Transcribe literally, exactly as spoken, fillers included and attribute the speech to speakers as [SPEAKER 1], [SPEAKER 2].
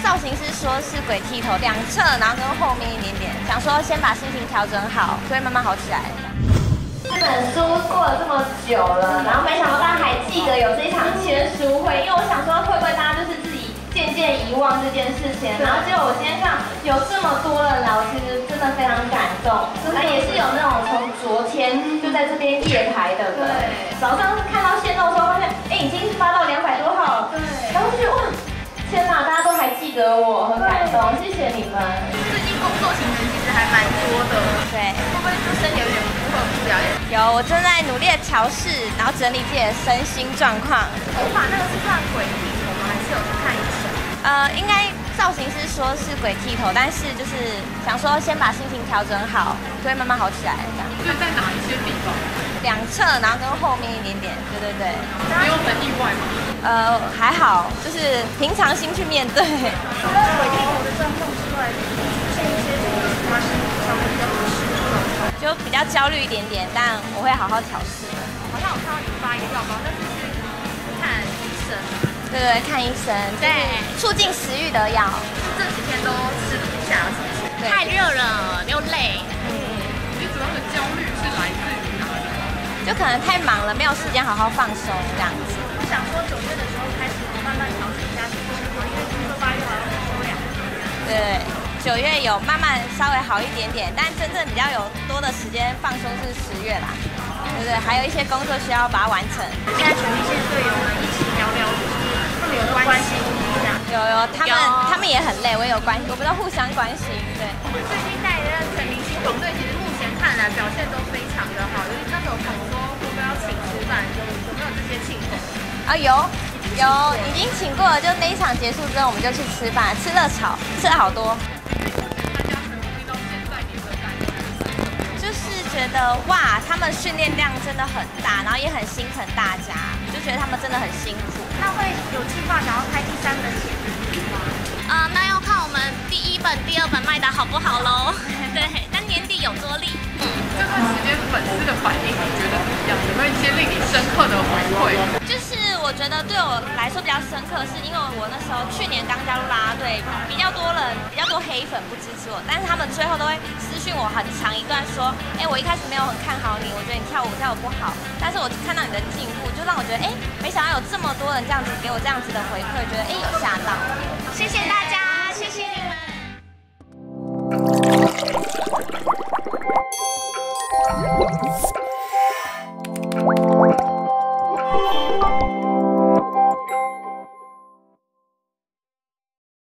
[SPEAKER 1] 造型师说是鬼剃头，两侧然后跟后面一点点，想说先把心情调整好，就会慢慢好起来。这本书过了这么久了，然后没想到大家还记得有这一场签书会，因为我想说会不会大家就是自己渐渐遗忘这件事情，然后结果我今天看有这么多人来，我其实真的非常感动。那也是有那种从昨天就在这边夜排的，对，早上看到线动的时候发现，哎，已经发到两百多号了，对，然后就觉得哇。天哪，大家都还记得我，很感动，谢谢你们。
[SPEAKER 2] 最近工作行程其实还蛮多的，
[SPEAKER 1] 对，
[SPEAKER 2] 会不会就身体有点负荷不了？
[SPEAKER 1] 有，我正在努力的调试，然后整理自己的身心状况。
[SPEAKER 2] 头发那个是算鬼剃头吗？还是有去看医生？
[SPEAKER 1] 呃，应该造型师说是鬼剃头，但是就是想说先把心情调整好，就会慢慢好起来。这样。
[SPEAKER 3] 所以在哪一些地方？
[SPEAKER 1] 两侧，然后跟后面一点点，对对对。
[SPEAKER 3] 没有很意外吗？
[SPEAKER 1] 呃，还好，就是平常心去面对。
[SPEAKER 2] 除了鬼剃头的状况之外，出现一些其他身体上面比较不适的状况，
[SPEAKER 1] 就比较焦虑一点点，但我会好好调试。
[SPEAKER 2] 好像我看到你发一个药膏，但是去看医生。
[SPEAKER 1] 对对，看医生，对，促进食欲的药。
[SPEAKER 2] 这几天都吃不下，是不是？
[SPEAKER 1] 太热了又累。
[SPEAKER 3] 嗯，你主要的焦虑是来自于哪里？
[SPEAKER 1] 就可能太忙了，没有时间好好放松这样子。
[SPEAKER 2] 我想说九月的时候开始慢慢调整一下自己生活，因为听说八月好像休两个月。
[SPEAKER 1] 对，九月有慢慢稍微好一点点，但真正比较有多的时间放松是十月啦。对不对？还有一些工作需要把它完成。
[SPEAKER 2] 现在全民线队友们一起聊聊，他们有关心一下。
[SPEAKER 1] 有有，他们他们也很累，我也有关心，我们都互相关心。对。
[SPEAKER 2] 最近带的全明星团队，其实目前看来表现都非常的好。尤其那时候我说会不会要请吃饭，有有没有这些庆功？
[SPEAKER 1] 啊有有，已经请过了。就那一场结束之后，我们就去吃饭，吃热炒，吃了好多。就是觉得哇，他们训练量真的很大，然后也很心疼大家，就觉得他们真的很辛苦。
[SPEAKER 2] 那会有计划想要开第三本写真集吗？
[SPEAKER 4] 啊、呃，那要看我们第一本、第二本卖的好不好喽。对，但年底有多利。
[SPEAKER 3] 嗯，这段时间粉丝的反应你觉得怎么样？有没有一些令你深刻的回馈？
[SPEAKER 1] 就是我觉得对我来说比较深刻，是因为我那时候去年刚加入啦啦队，比较多人、比较多黑粉不支持我，但是他们最后都会私讯我很长一段说，哎，我一开始没有很看好你，我觉得你跳舞跳舞不好，但是我看到你的进步，就让我觉得，哎，没想到有这么多人这样子给我这样子的回馈，觉得哎有吓到。
[SPEAKER 4] 谢谢大家，谢谢你们。